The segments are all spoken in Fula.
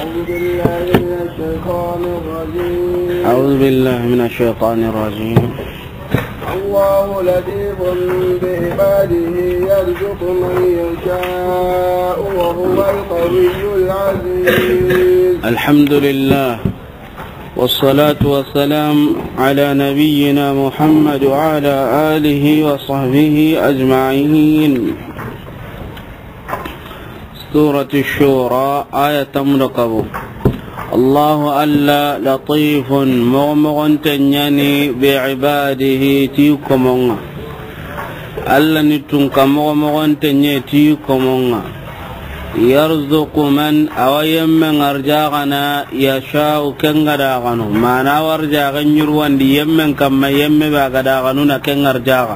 أعوذ بالله من الشيطان الرجيم. الله لطيف بعباده يرزق من يشاء وهو القوي العزيز. الحمد لله والصلاة والسلام على نبينا محمد وعلى آله وصحبه أجمعين. سورة الشورى آية مرقبة. الله ألا لطيف مغمغ تنيني بعباده تيكمون ألا نتنك مغمغ تنيني تيكمون يرزق من أويم من أرجاغنا يشاء كنغداغنو ما نورجاغن يروان دي يمن كما يمن باغداغنونا كنغرجاغا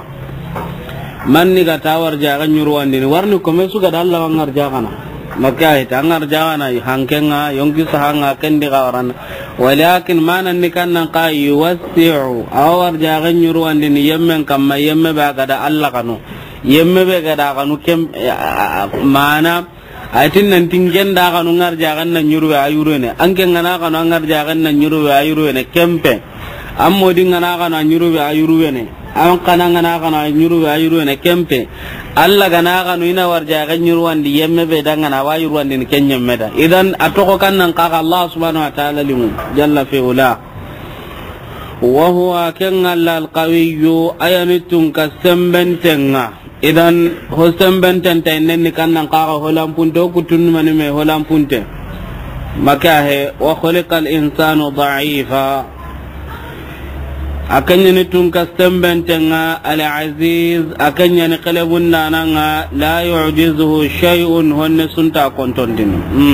من نغتا ورجاغن يروان دي ورنكم يسو قد الله وانغرجاغنا makaya tangar jawana hankenga yonki sahanga kendi gawaran walakin manan nikannan qay wasi'u awar jagan yuruan din yemmen kamma yemme ba gada Allah kanu yemme be gada kanu kem mana aitin nan tingen da kanu ngar jagan nan yuru ayuru ne anken ngana kanu ngar jagan nan yuru ayuru ne kempe ammo dingana kanu yuru ayuru ne an kana ngana kana yuru ayuru ne kempe Allah gana kanu ina warja ga nyurwan di yemme be dangana wa yurwan din kenyem meda idan atoko kannan ka Allah subhanahu wa ta'ala limu jalla fi ula wa huwa kan al-qawiyyu ayanitun kasambantenga idan hosambenten tainen ni kannan ka holam punto kutun mani me holam punte makahe wa khuliqal insanu da'ifa akanya ni tun kastambantenga al-aziz akanya ni qalbun nananga la yu'jizuhu shay'un hunna sunta kontondin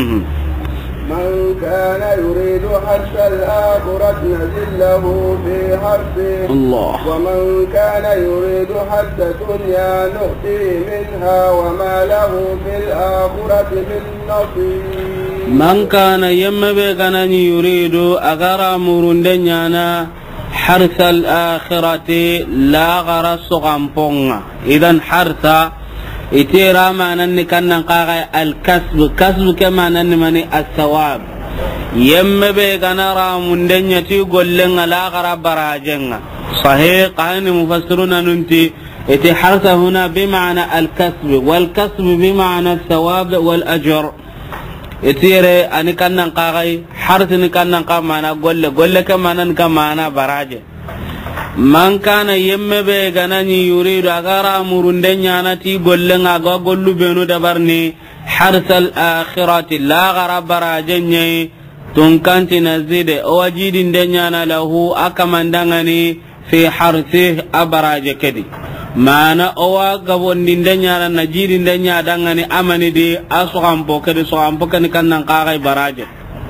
man kana yuridu harsa al-akhirati nazillahu fi harsihi Allah wa man kana yuridu harsa dunya nu'ti minha wa ma lahu fil akhirati min nasib man kana yamma be kana yuridu agara murundenya na حرث الآخرة لا غرس غمبونغ إذن حرث إتيرا معنى كان نقاغي الكسب كسب كما نمني الثواب يم بيغنا رامون دنيتي قولن لا غرب براجن صحيح قائن مفسرون ننتي إتي حرث هنا بمعنى الكسب والكسب بمعنى الثواب والأجر itire ani kannan qagai harti ni kannan ka mana golle ka mana ka mana baraje man kana yemme be ganani yuridu agara murundenya nati golle ngaga gollu benu dabarni harsal akhirati la gara baraje nye tun kanti nazide o wajidi ndenya na lahu akamandangani fi harsi abaraje kedi mana owa gabondi ndenya na jiri ndenya dangani amani di asugampo kedi sugampo kan kannan qagai baraje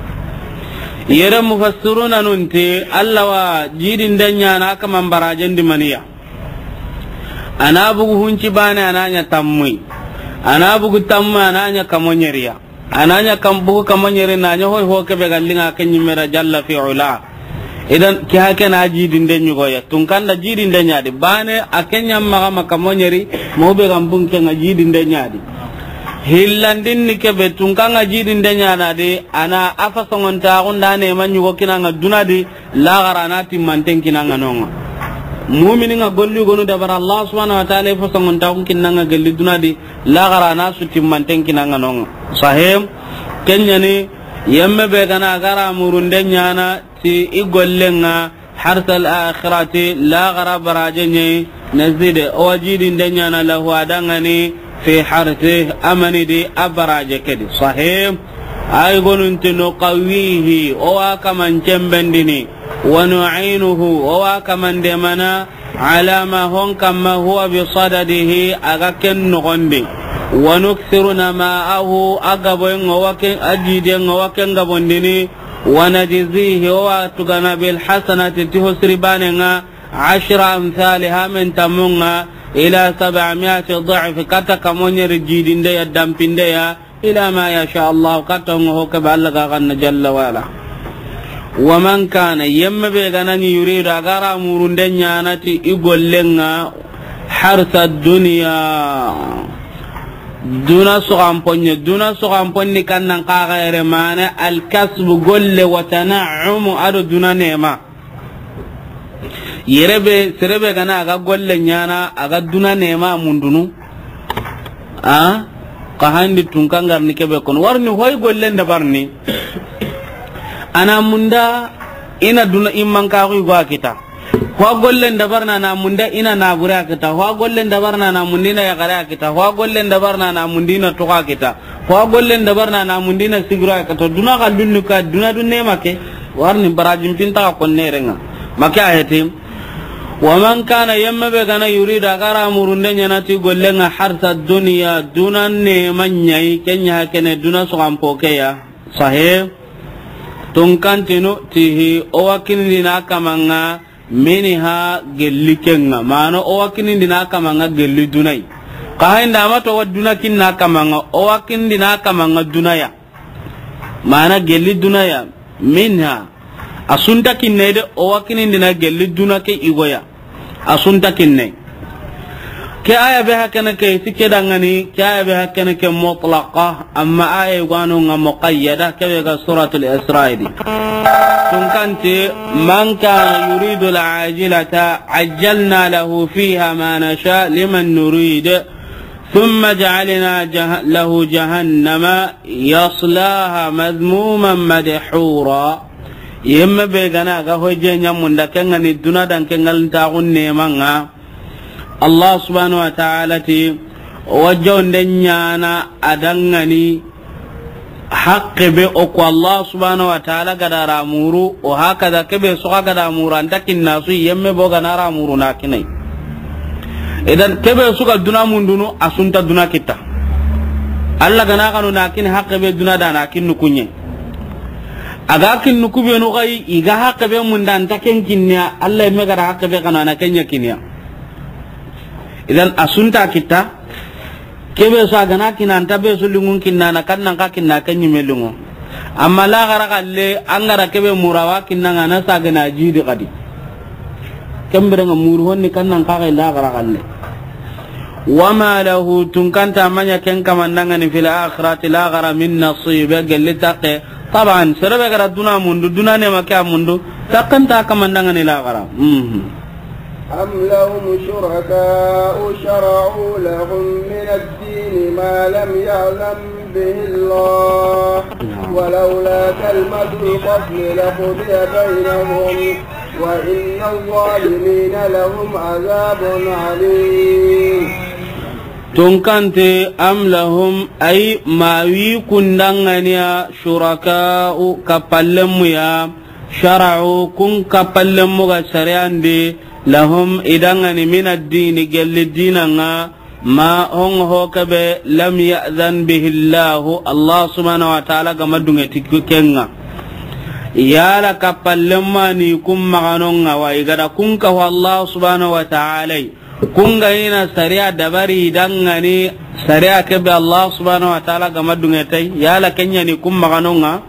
yere mufassiruna nunti alla wa jiri ndenya na kaman baraje ndi maniya ana bugu hunci bana ananya tammui ana bugu tamma ananya kamonyeriya ananya kambugu kamonyeri nanya hoy hokebe gallinga kenyimera jalla fi ula idan ki hake na jidin den yugo ya tun kan da jidin den nyadi bane akenya maga makamonyeri mobe gambun ke na jidin den nyadi hillandin ni ke betun kan na jidin den nyana de ana afa songon ta gonda ne man yugo kinanga dunadi la garana timmanten kinanga nonga mu'minin ga golli gonu da bar Allah subhanahu wa ta'ala fa songon ta kinanga gelli dunadi la garana su timmanten kinanga nonga sahim kenyani yemme be gana gara murunden nyana ti igollenga harsal akhirati la gara barajenye nazide wajidin danyana lahu adangani fi harthi amani di abaraje kedi sahih ay gonun tino qawihi o akaman cembendini wa nu'inuhu o akaman demana ala ma hon kama huwa bi sadadihi agaken nogonde wa nukthiruna ma'ahu agaboyen o waken ajiden o waken gabondini ونجزيه واتغنا بالحسنة تهسرباننا 10 أمثالها من تمنها إلى 700 ضعف كتك منير جيدين دي الدمبين دي إلى ما يشاء الله كتنه كبالغ غن جل وعلا ومن كان يم بيغنني يريد أغارا مرندن يانتي إقول لنا حرث الدنيا duna sugamponye duna sugamponni kannan qagayre mana al kasbu golle wa tana'um ado duna nema yerebe serebe kana aga golle nyana aga duna nema mundunu ka handi tunkangar ni kebe kon warni hoy golle ndabarni ana munda ina duna imman ka ko go kita ho golle ndabarna na munda ina na bura kita ho golle ndabarna na mundina ya gara kita ho golle ndabarna na mundina to ka kita ho golle ndabarna na mundina sigira kita duna ka dunnu ka duna dunne make warni barajim pinta ko nerenga maka hetim ومن كان يمبه كان يريد اغرا مرunde nyanati gollenga harsa dunya dunan ne manyai kenya kene duna sogampo ke ya sahih tunkantino tihi o wakinina kamanga minha gellikenga mano o wakinina kamanga gelli dunai kahinda mato waduna kinna kamanga o wakinina kamanga dunaya mana gelli dunaya minha asunta kinne o wakinina gelli dunake igoya asunta kinne ke aya be hakana ke tike dangani ke aya be hakana ke mutlaqa amma aya gwanu nga muqayyada ke ga suratul isra'ili tun kanti man kana yuridu al'ajilata ajjalna lahu fiha ma nasha liman nurid thumma ja'alna lahu jahannama yaslaha madhmuman madhura yemma be gana ga hoje nyamunda kengani duna dan kengal ta gunne manga Allah subhanahu wa ta'ala ti wajonde nyana adangani haqqe be o ko Allah subhanahu wa ta'ala gadara muru o hakada kebe so gadara muru antakin nasu yemme bo ganara muru nakinai idan kebe suka duna mundunu asunta duna kita Allah gana kanu nakin haqqe be duna da nakin nukunye aga kin nukube no gai iga hakka be mun dan taken kinnya Allah me gara hakka be kana na kenya kinnya idan asunta kita kebe so aga na kinan tabe so lungun kinna na kannan ka kinna kanyi melungo amma la gara kalle an gara kebe murawa kinna na sa ga na jidi kadi kambere nga muru honni kannan ka la gara kalle wama lahu tunkanta manya ken kamandanga ni fil akhirati la gara min nasiba gallitaqe طبعا سربا غرا دونا موندو دونا نيما كا موندو تاكنتا كماندغا ني لا غرا أم لهم شركاء شرعوا لهم من الدين ما لم يعلم به الله ولولا كلمة الفصل لقضي بينهم وإن الظالمين لهم عذاب عليم tunkante am lahum ay mawi kundangania shuraka'u kapallemu ya shara'u kun kapallemu ga syariande lahum idangani min ad-din gelli dinanga ma hon hokabe lam ya'zan bihi Allah subhanahu wa ta'ala ga madunga tikukenga yala kapallemu ni kum maganonga wa igada kun ka Allah subhanahu wa ta'ala kunga ina sariya dabari dangani sariya kebe Allah subhanahu wa ta'ala gama dungetai yala kenya ni kum maganonga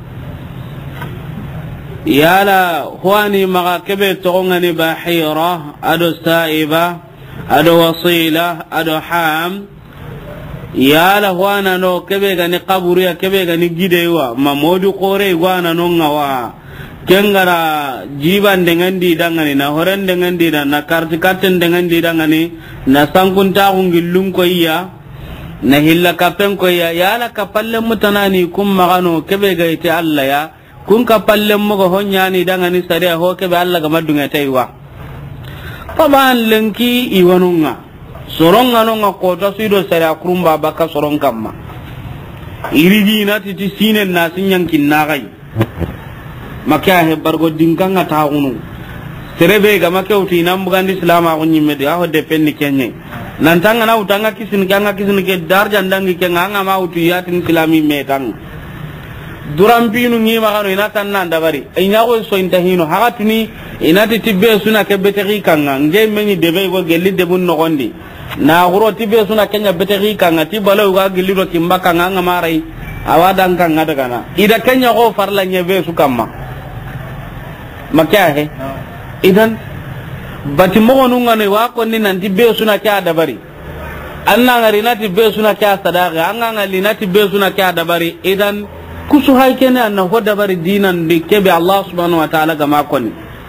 yala huani maga kebe togongani bahira ado saiba ado wasila ado ham yala huana no kebe gani qaburiya kebe gani gidewa mamodu qore igwana nonga wa kengara jiban dengan di dangani na horen dengan di na kartikaten dengan di dangani na sangkunta ungilung ko iya na hilla kapen ko iya yala kapalle mutanani kum magano kebe gaiti Allah ya kun kapalle mo go honyani dangani sare ho kebe Allah ga madunga taywa taban lenki iwanunga soronga nonga ko to sido sare akrumba baka soron kamma irigi na titi sinen na sinyan kinnagai makya he bargo dingkanga taunu serebe ga makauti nan bugandi islam a kunyi mede a hodde penni kenye nan tanga na utanga kisin ke darja ndangi ke nganga ma utu yatin islami metang duram pinu ngi ma kanu ina tan nan dabari ina ko so intahino hagatuni ina tibbe suna ke beteri kanga nge meni debe go gelli de bun no gondi na guro tibbe suna kenya beteri kanga tibalo ga gelli do kimba kanga ngamarai awadan kanga daga na ida kenya go farla nyebe su kamma makya he idan bati mo nunga ne wa ko ni nanti be suna kya dabari anna ngari nati besuna kya sadaqa anga ngali nati besuna kya dabari idan kusu haykene anna ho dabari dinan de kebe Allah subhanahu wa ta'ala gama koni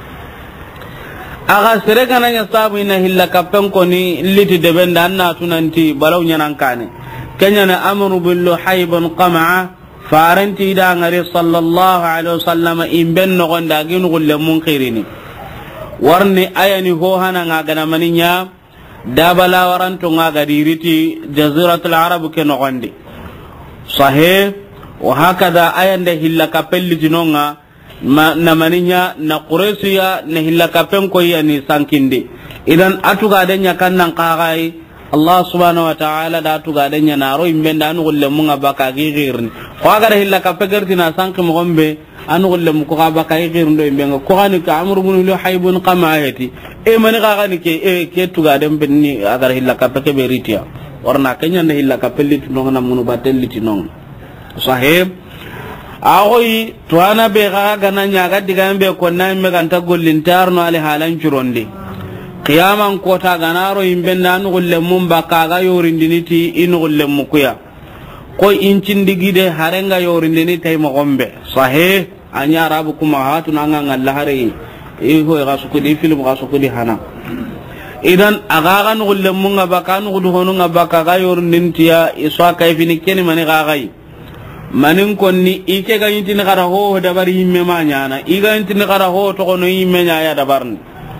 aga sere kana nya sabu ina hilla kapen koni liti de benda anna tunanti balaw nyanan kane kenya na amru bil hayban qam'a faranti da ngari sallallahu alaihi wasallam imben no gonda ginu gulle munkirini warni ayani ho hana ngagana maninya dabala waranto ngaga diriti jaziratul arab ke no gonde sahih wa hakada ayande hilla kapelli tinonga na maninya na quraysiya na hilla kapen ko yani sankinde idan atuga denya kannan qagai Allah subhanahu wa ta'ala da atuga denya naro imbenda anu gulle munga baka gigirni ko aga hilla kapegerti na sanki mo gombe anu gulle mu ko baka gigirndo imbenga ko hani ka amru bin haybun qamayati e mani ga ni ke tuga dem benni aga hilla kapeke beritia warna kenya na hilla kapelli tinonga na munu batelli tinonga sahib agoyi to ana be ga gananya ga diga be ko na me kan ta gollintarno ale halan curonde qiyaman ko ta ganaro imbe nanu golle mum baka ga yorindiniti in golle mukuya ko incindigi de harenga yorindini tay mo gombe sahih anya arabu kuma hatun anga ngalla hare e ho ga su ko di film ga su ko di hana idan aga ga golle mum baka nu gudu honu baka ga yorindintiya iswa kayfini keni mani ga gai manin konni ike ga yintin gara ho dabari yimme ma nyana iga yintin gara ho to kono yimme nya ya dabarni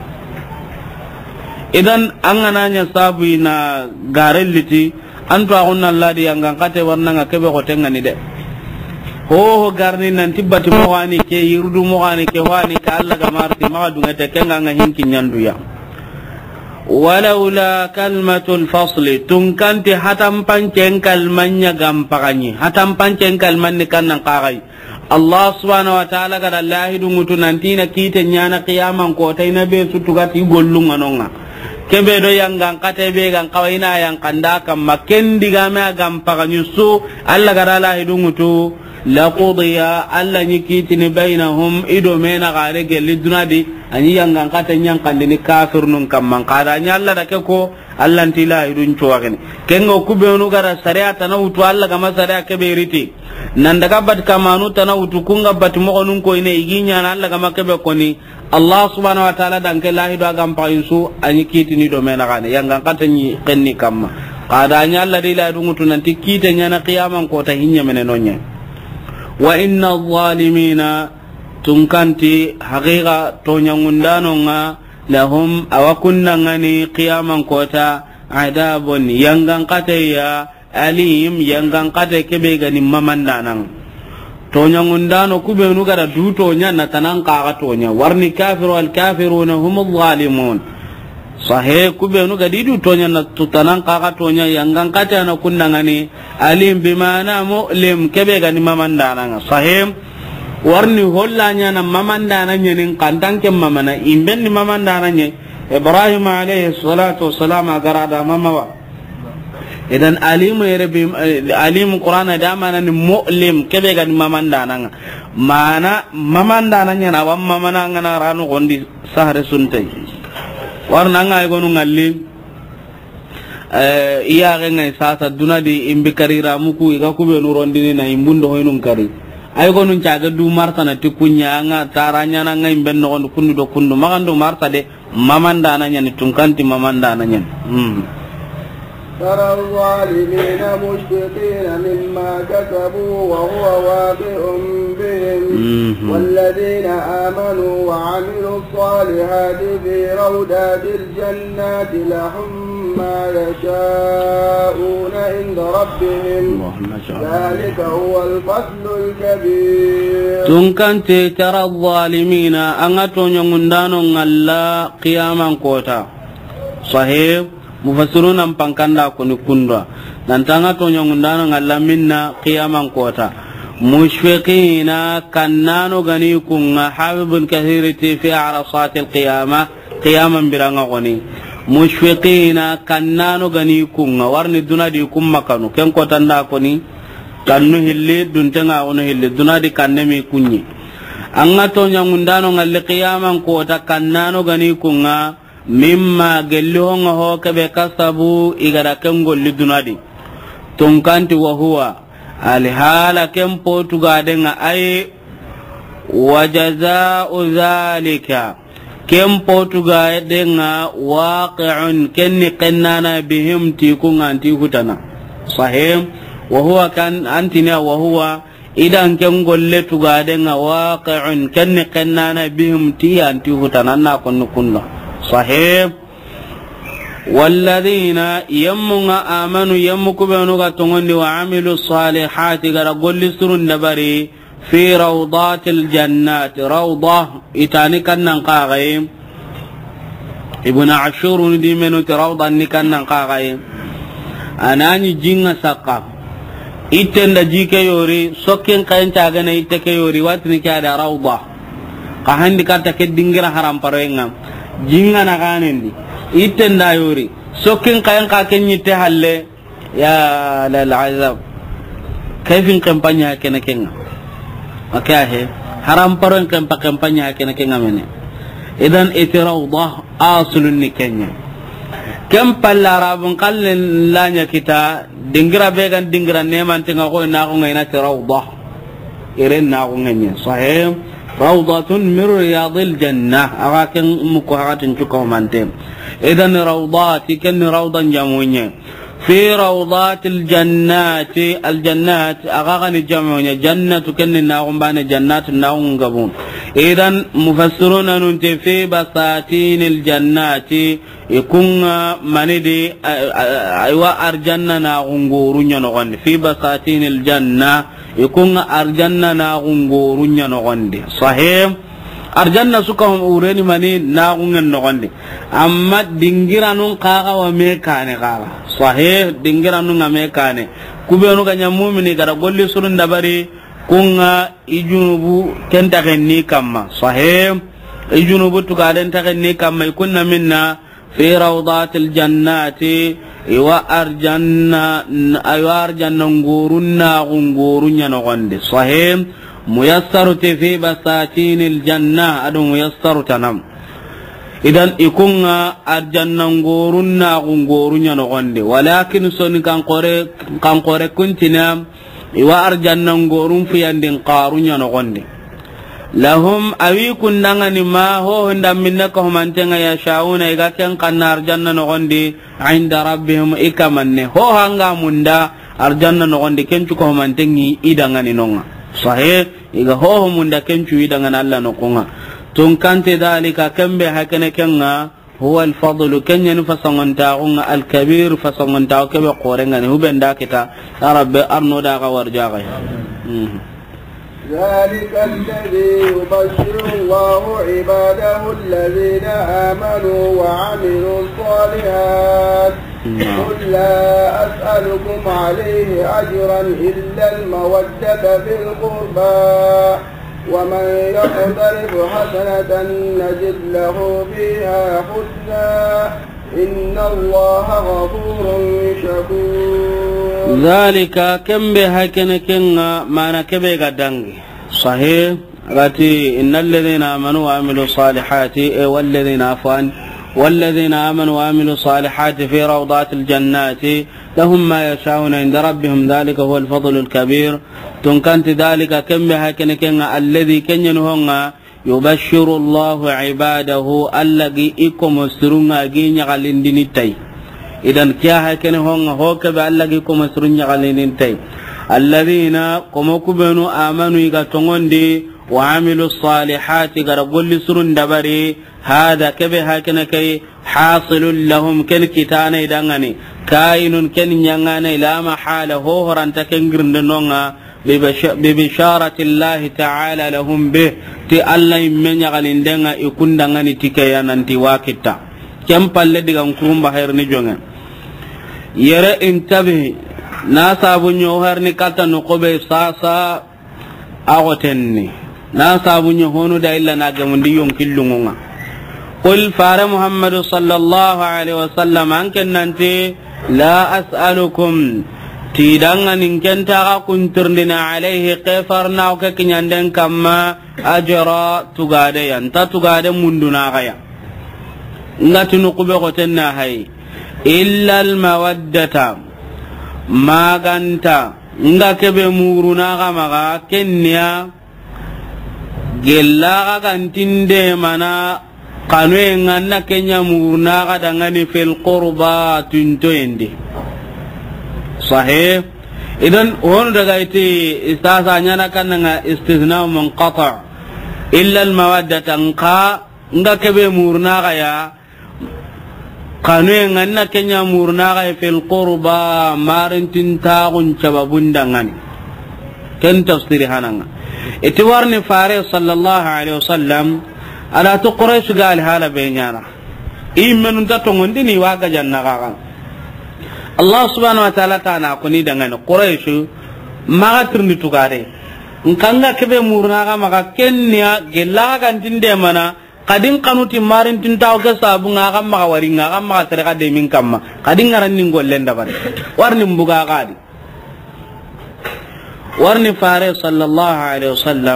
idan an gananya sabu na garelliti an to agunna ladi yanga kate warna nga kebe ko tengani de ho garni nan tibati mo wani ke yirdu mo wani ke wani ka Allah ga marti ma dunga te kenga nga hinkin nyandu ya walaula kalmatul fasli tun kanti hatam pancen kalmanya gampakani hatam pancen kalmanni kannan qagai Allah subhanahu wa ta'ala ga lahi dungutu nantina kite nyana qiyaman ko tayna be sutugati gollunga nonga kebe do yang kate be gan kawaina yang kanda kam maken diga me gampakani su Allah ga lahi dungutu la qudiya alla nyikitini bainahum ido mena gare gelli dunadi anyi yang kate nyang kandini kafir nun kam man kada nya Allah da ke ko Allah ntila idun cuwagene kengo kubenu gara syariat na utu Allah ga masariya ke beriti nan daga bat kamanu tana utu kunga bat mo onun ko ine iginya na Allah ga makebe koni Allah subhanahu wa ta'ala dan ke lahi do agam payinsu anyi kitini do mena gane yang kate nyi kenni kam kada nya Allah dila dungutu nanti kitenya na qiyaman ko ta hinya menenonya wa inna adh-dhalimina tunkanti haqiqa to nyangundano nga lahum awakunna ngani qiyaman kota adabun yangan kataya alim yangan kate kebe gani mamandanan to nyangundano kubenu gara duto nya natanan ka to nya warni kafiru al kafiruna hum adh-dhalimun sahih kubenu gadi duto nya natanan ka to nya yangan kate na kunna ngani alim bimana mu'lim kebe gani mamandanan sahih warni hollanya na mamandana nyenin kantang ke mamana imben ni mamandana nye Ibrahim alayhi salatu wassalam agarada mamawa idan alimu yerbi alimu qur'ana da mana ni mu'lim kebe ga ni mamandana mana mamandana nya na wam mamana ngana ranu gondi sahare suntai warna ngai gonu ngalli iya ga ngai sasa dunadi imbi karira muku iga kube nurondini na imbundo hoynun kari ay gonun caga du marta na tikunya nga taranya na ngai ben no kundu do kundu magando marta de mamanda na nyani tunkanti mamanda na nyani ترى الظالمين مشفقين مما كسبوا وهو واقع بهم والذين آمنوا وعملوا الصالحات في روضات الجنات لهم ما يشاءون عند ربهم ذلك هو الفضل الكبير تنكنت ترى الظالمين أنغتون يمندانو غلا قياما كوتا صحيح mufassirun an pankanda kuni kundwa dan tanga to nyongundana ngalla minna qiyaman kota mushfiqina kannano gani kunga habibul kathirati fi arasat alqiyama qiyaman biranga goni mushfiqina kannano gani kunga warni dunadi kumma kanu ken kota nda koni kannu hilli duntenga ono hilli dunadi kannemi kunni anga to nyongundano ngalle qiyaman kota kannano gani kunga mimma gelihonga ho kebe kasabu igara ken golli dunadi tunkanti wa huwa alhala ken potugadenga ay wajazaa'u dhalika ken potugadenga waqi'un kenni qannana bihim tikunga anti hutana sahih wa huwa kan antina wa huwa idan ken golle tugadenga waqi'un kenni qannana bihim ti anti hutana na konno kunno sahih walladhina yamma amanu yamku banu gatongondi wa amilu salihati gara golli surun dabari fi rawdatil jannati rawdah itani kannan qaqay ibn ashur di menu rawdan ni kannan qaqay anani jinga sakka itenda jike yori sokken kayen tagana iteke yori watni kada rawdah qahandi kata ke dingira haram parenga jinga na kanendi itenda yori sokken kayen ka kenyi te halle ya lal azab kayfin kampanya kena kenga akahe haram paron kampanya kena kenga mene idan itirawdah aslun ni kenya kam pallarabun qallen lanya kita dingira began dingira neman tinga ko na ko ngaina tirawdah iren na ko ngenya sahih rawdatun min riyadil jannah awaken mukohatin cuko mantem idan rawdati kan rawdan jamunya fi rawdatil jannati al jannat agagani jamunya jannatu kan na umbane jannatu na ungabun idan mufassiruna nunti fi basatinil jannati ikunga manidi aywa arjanna na ungurunya no gonde fi basatinil janna ikunga arjanna na ungurunya no gonde sahih arjanna suka ureni mani na ungen no gonde amma dingiranun kaga wa me kane kaga sahih dingiranun me kane kubenu ganya mu'mini gara golli surun dabari kunga ijunubu kenta kenni kamma sahih ijunubu tugaden ta kenni kamma kunna minna fi rawdatil jannati wa arjanna ngurunna ngurunya no gonde sahih muyassaru fi basatinil janna adu muyassaru tanam idan ikunga arjanna ngurunna ngurunya no gonde walakin soni kan qore kuntina wa arjanna ngurun fi andin qarunya no gonde lahum awi kundangani ma ho ndam minna ko mantenga ya shauna iga ken kanna arjanna no gonde inda rabbihim ikamanne ho hanga munda arjanna no gonde ken ko mantengi idangani nonga sahih iga ho munda ken cu idangana Allah no konga tun kante dalika kambe hakane kenga huwa al-fadlu kenya nufasanganta unga al-kabir fasanganta ke be qorengani hubenda kita rabbi arno da ga warjaga ذلك الذي يبشر الله عباده الذين آمنوا وعملوا الصالحات قل لا أسألكم عليه أجرا إلا المودة في القربى ومن يقترف حسنة نجد له فيها حسنا إن الله غفور شكور ذلك كم بهكنكنا ما نكبه قدنگ صحيح راتي إن الذين آمنوا وعملوا الصالحات والذين آمنوا وعملوا الصالحات في روضات الجنات لهم ما يشاءون عند ربهم ذلك هو الفضل الكبير تنكنت ذلك كم بهكنكنا الذي كنينهن يبشر الله عباده الذي إكم سرنا جيني غالندينتي إذن كيا هكذا هو كبا الذي إكم سرنا غالندينتي الذين كمكبنوا آمنوا يغتغندي وعملوا الصالحات غرقل سرن دبري هذا كبه هكذا كي حاصل لهم كالكتان إذنغني كائن كن ينغاني لا محالة هو رانتكن غرندنونا ببشارة الله تعالى لهم به تي الله من يغلندنا يكون دغني تيكيا نانتي واكتا كم بالله دغان كوم بحير نجونا يرى انتبه ناسا بنيو هرني كاتا نقوبه ساسا اغوتني ناسا بنيو هونو دا الا ناغمندي يونكيلونغا قل فار محمد صلى الله عليه وسلم انك نانتي لا اسالكم tidanga nin kenta ka kunturndina alaihi qifarna ka kinyanden kamma ajra tugade yanta tugade munduna gaya ngati nukube gotenna hay illa al mawaddata maganta nga kebe muruna ga maga kenya gella ga kantinde mana kanwe nganna kenya muruna ga dangani fil qurba tunto ende sahih idan on daga ite istasa nyana kananga istithna munqata illa al mawaddata nga kebe muruna ga ya kanwe nganna kenya murna ga fil qurba marintin tagun cababunda ngani ken tafsiri hananga iti warni fare sallallahu alaihi wasallam ala to quraish gal hala benyana immen ta to ngondi ni waga janna ga Allah subhanahu wa ta'ala tana ko ni dangane quraish maga tirni tugare nkanga kebe murna ga maga kenya gella ga tinde mana kadin kanuti marin tintaw ke sabu nga kam ma wari nga kam ma tere kade min kamma kadin ngaran ni gollen da bare warni mbuga gadi warni fare sallallahu alaihi wasallam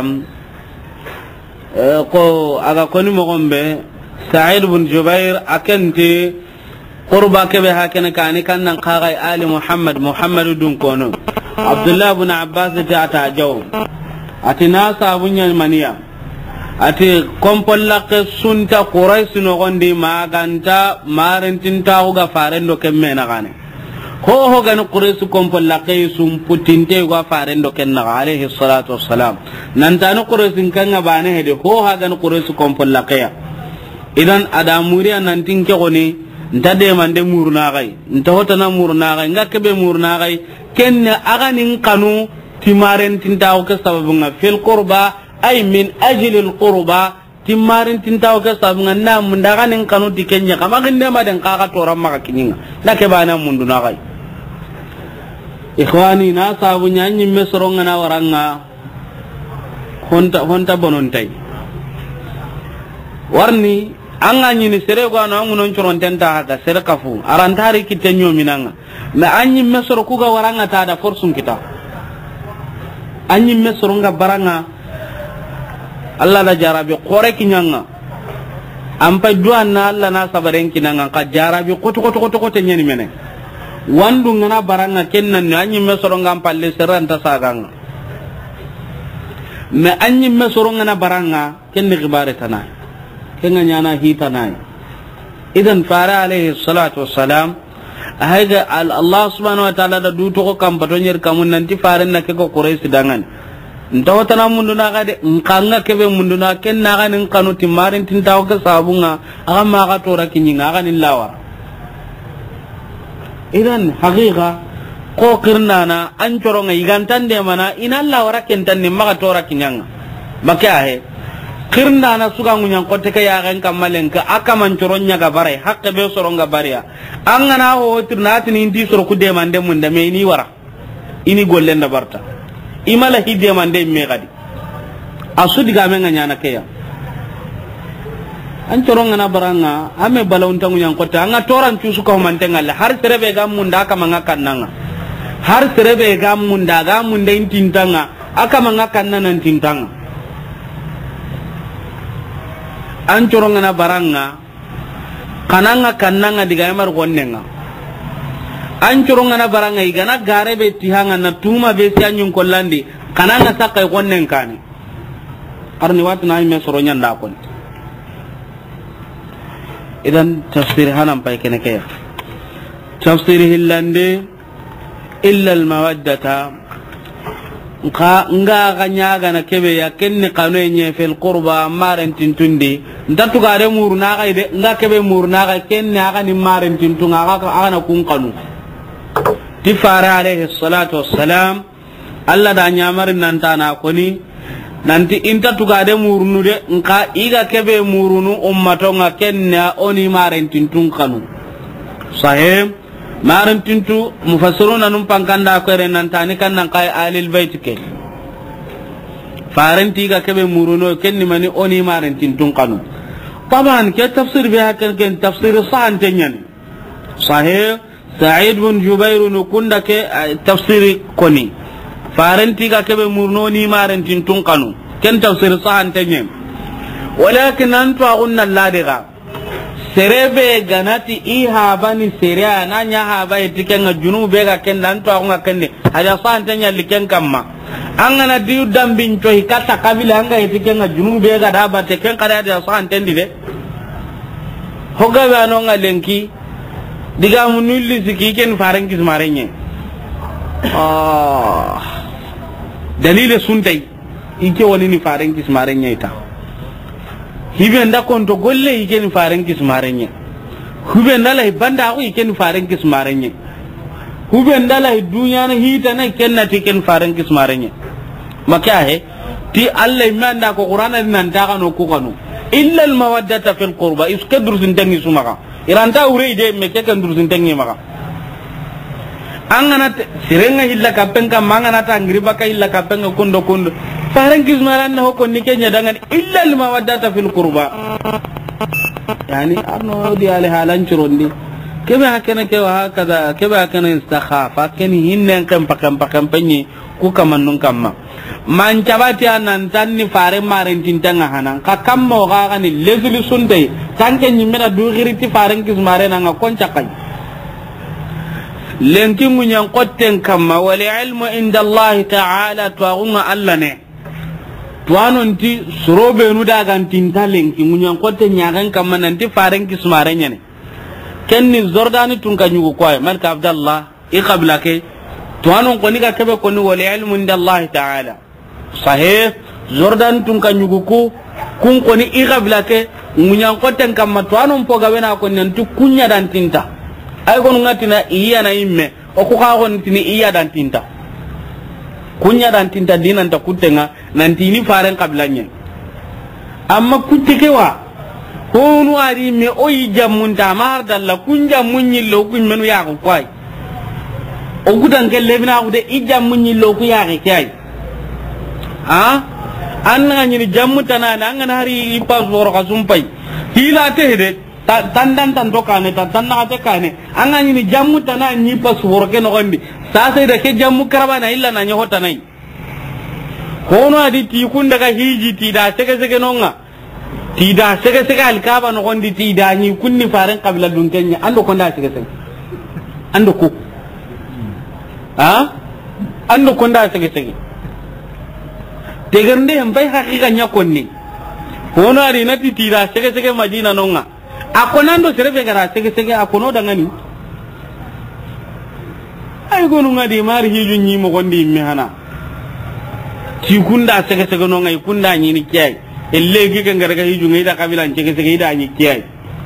ko aga koni mo gombe sa'id ibn jubair akenti qurba ke be hakene kani kannan qagai ali muhammad dun kono abdullah ibn abbas ta ta jaw atina sabunya maniya ati kompolla ke sunta quraish no gondi maganta marentinta uga farendo kemme na gane ho gan quraish kompolla ke sum putinte uga farendo kenna alayhi salatu wassalam nan tanu quraish kanga bane hede ho gan quraish kompolla ke idan ada muriya nan tinke goni ntade mande muruna gai nta hotana muruna gai ngakebe muruna gai kenna aganin kanu timarentinta uga sababunga fil qurba ay min ajli alqurba timarin tintaw ka sabnga na mundaga nin kanu dikenya kama ginde ma den kaka toram maka kininga nake bana mundu na kai ikhwani na sabu nyanyi mesronga na waranga honta bonontai warni anga nyini sere ko na ngunon choron tenta haka sere kafu arantari kitenyo minanga ma anyi mesro kuga waranga ta da forsun kita anyi mesronga baranga Allah da jarabi kore kinyanga ampa duanna Allah na sabaren kinanga ka jarabi koto nyeni mene wandu ngana baranga kennan ni anyi mesoro ngam palle seranta saganga me anyi mesoro ngana baranga kenni gibare tanai kenga nyana hitanai idan fara alaihi salatu wassalam haiga Allah subhanahu wa ta'ala da duto ko kam batonyer kamun nanti faran na ke ko quraish dangan ntawatana munduna gade nkanga kebe munduna ken na ganin kanu timarin tintaw ka sabunga aga ma ga tora kinyinga aga nin lawa idan haqiqa ko kirnana an coronga igantan de mana ina lawara ken tan ni maga tora kinyanga maka he kirnana suga ngunyang kote ka ya gan kamalen ka aka man coronya ga bare hakke be soronga bariya an ngana ho tirnati ni ndi soro kude mande munda me ni wara ini gollen da barta imala hidde mande me gadi asudi ga men nganya na kaya an coronga na baranga ame balawun tangu yang kota anga toran cusu ko mantenga la har serebe ga munda ka manga kannanga har serebe ga munda intintanga aka manga kannana intintanga an coronga na baranga kananga kannanga diga mar gonnenga an coronga na baranga igana garebe tihanga na tuma be sianyun kollandi kananga sakai gonnen kani arni watu na me soronya ndakon idan tafsir hanan pai kene kaya tafsir hillande illa al mawaddata nga ganya gana kebe ya kenni kanu enye fil qurba maren tintundi ndatu gare muruna ga ide nga kebe muruna ga kenni aga ni maren tintunga aga na kun kanu tifara alayhi salatu wassalam Allah da nyamar nan tana koni nanti inta tugade murunu de nka iga kebe murunu ummato nga kenna oni maren tintun kanu sahih maren tintu mufassiruna num pankanda ko re nan tani kan nan kai alil bait ke faranti iga kebe murunu kenni mani oni maren tintun kanu taban ke tafsir bi hakan ken tafsir sa'an tenyan sahih sa'id bin jubair nu kunda ke tafsir koni faranti ga kebe murnoni maren tintun kanu ken tafsir sahan tanyen walakin antu agunna ladiga serebe ganati i habani seria nanya haba itikenga junube ga kenda anto akunga kende ada santanya liken kamma angana diu dambin to hikata kabila anga itikenga junube ga daba teken kada ada santendi de hoga ba no ngalenki diga munulli sikiken faran kismarenye dalile suntai ike woni ni faran kismarenye ita hibe nda konto golle ike ni faran kismarenye hube ndala banda ko ike ni faran kismarenye hube ndala dunya na hita na kenna tiken faran kismarenye maka he ti allah manda ko qur'ana nan ta kanu ko kanu illa al mawaddata fil qurba iskadru sintangi sumaka iranta ure ide me ke kan dursin tangi maka angana sirenga hilla kapenka mangana ta ngiri baka hilla kapenka kondo faran kismaran na hokon ni kenya dangan illa al mawaddata fil qurba yani arno di ale halan churondi kebe hakana ke wa hakaza kebe hakana istakhafa ken hinnen kam pakam penyi ku kamannun kamma man cabati anan tanni fare maren tintanga hanan ka kammo ga gani lesli sunde tanke nyimena du giriti faren kismare nanga konca kai lenki munyan qotten kamma wal ilmu inda Allah ta'ala tu'unga allane tuanonti surobe nu daga tinta lenki munyan qotten nyagan kamma nanti faren kismare nyane kenni zordani tunka nyugo koy man ka abdallah i qabla ke tuanon koni ka kebe koni wal ilmu inda Allah ta'ala sahih jordan tun kan yuguku kun koni igabla ke munyan koten kamma to anon poga wena ko nanti kunya dan tinta ay gonu ngatina iya na imme o ko ka gon tini iya dan tinta kunya dan tinta dinan ta kutenga nanti ni faren kablanya amma kutike wa honu ari me o yijammun ta mar dalla kunja munyillo kun menu ya ko kwai o gudan gelle bina ko de ijammun nyillo ku ya ke kai anna nyini jammu tanana angana hari passeport ka sumpai hila te de tandan tan to kane tanna te kane anga nyini jammu tanana ni passeport ke no gondi sa sai da ke jammu karabana illa na nyoho tanai hono adi ti kun daga hiji ti da sege nonga ti da sege alkaba no gondi ti da ni kunni faran kabila dun kenya ando konda sege ando ko ando konda sege tegande hampai hakika nyakonni hono ari nati tira sege madina nonga akonando serebe gara sege akono dangani ay gonu ngadi mari hiju nyi mo gondi mehana ti kunda sege nonga ikunda nyi ni kiyai elle gi kan garga hiju ngai da kabila sege ida nyi kiyai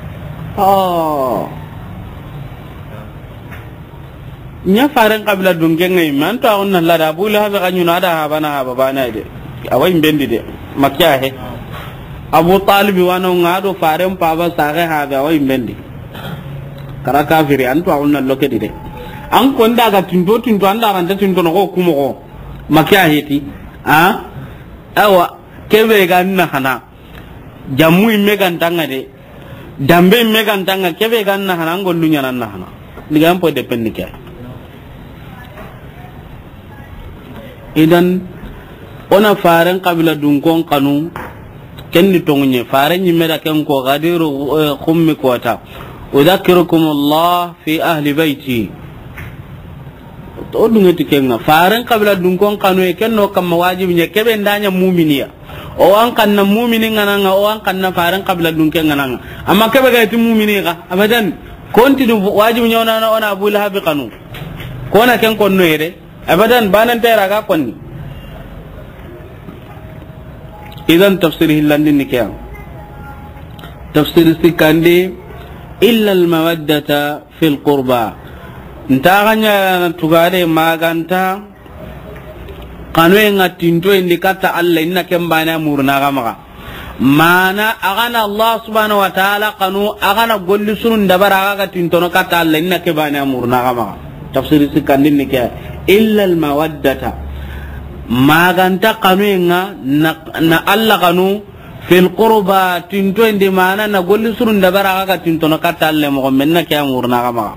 nya faran kabila dungen ngai man to onna lada bula ha ga nyuna da ha bana de awai mbendi de makya he abu talib wana ngado faren paba sare ha ga awai mbendi kara kafiri antu awunna lokedi de an ko ndaga tinto anda ranta tinto no ko kumo ko makya heti awa kebe ga na hana jamu imme kan tanga de dambe imme kan tanga kebe ga na hana ngollunya nan na hana diga ampo de pennika idan ona faren kabila dunkon kanu kenni tongunye faren nyimeda ken ko gadiru khummi kota udhakkirukum Allah fi ahli baiti to dungeti kenga faren kabila dunkon kanu e kenno kam wajibi nye kebe ndanya mu'miniya o an kanna mu'minin ngana o an kanna faren kabila dunken ngana amma kebe ga ti mu'mini ga abadan kontinu wajibi nyona na ona Abu Lahab kanu kona ken konno ere abadan banan tayra ga konni idan tafsir hillandin nikya tafsir sikandi illa al mawaddata fil qurba ntaganya tugare maganta kanwe ngatinto indikata Allah inna kembana murna gamaga mana agana Allah subhanahu wa ta'ala kanu agana golli sunun dabara aga tintono kata Allah inna kembana murna gamaga tafsir sikandi nikya illa al mawaddata maganta kanuenga na Allah kanu fil qurba tinto indi mana na golli surun da baraka ka tinto no kata Allah mo menna kya murna kama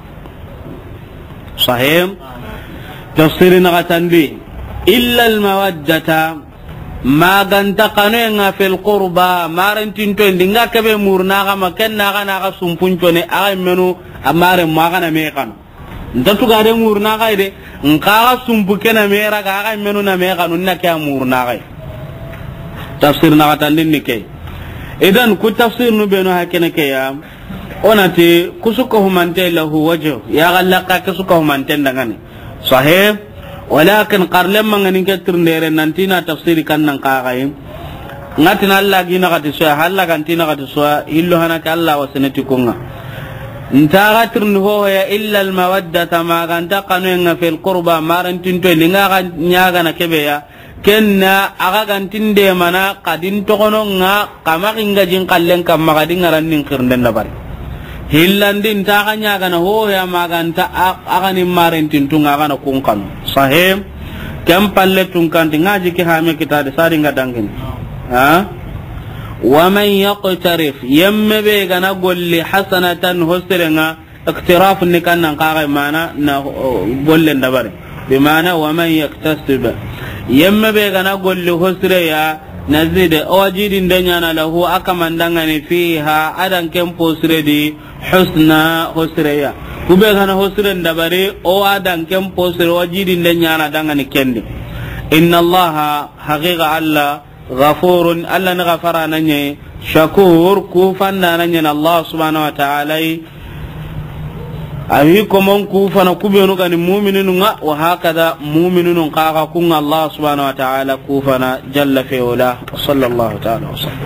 sahih tafsir na katandi illa al mawaddata maganta kanoenga fil qurba marantin to ndinga kebe murna ga makenna ga na ga sumpunco ne ay menu amare magana me kan ndatu ga de murna ga de nka sumpu kena mera ga ga menu na me kan unna kya murna ga tafsir na ga tandin ni ke idan ku tafsir nu beno hakene ke ya onati kusuko humante lahu wajh ya galaka kusuko humante ndangani sahih walakin qarlem mangani ke tirndere nantina tafsiri kannan qaqay ngatina Allah gina gati so halla kantina gati so illo hanaka Allah wasanati kunga ntaga tirni ho ya illa al mawaddata ma ganta qanunga fil qurba marantin to linga ga nyaga na kebeya kenna aga gantinde mana qadin to kononga kamakinga jin kallen kam magadin ngarannin kirnden dabari hillandin ta ganya gana ho ya maganta agani marentin tunga gana kunkan sahih kam palle tungkan ngaji ki hame kita de sari ngadangin ha wa man yaqtarif yamma be gana golli hasanatan hosrenga iktiraf ni kannan qaga mana na gollen dabare bi mana wa man yaktasib yamma be gana golli hosreya nazide awajidin danyana lahu akamandangani fiha adan kempo sredi husna husreya kube kana husren dabare o adan kempo sre wajidin danyana dangani kende inna allaha haqiqa alla ghafurun alla na ghafara nanye shakur kufanna nanye allah subhanahu wa ta'ala ahi komon kufana kubenu gani mu'minun wa hakada mu'minun qaqa kun allah subhanahu wa ta'ala kufana jalla fi ula sallallahu ta'ala wa sallam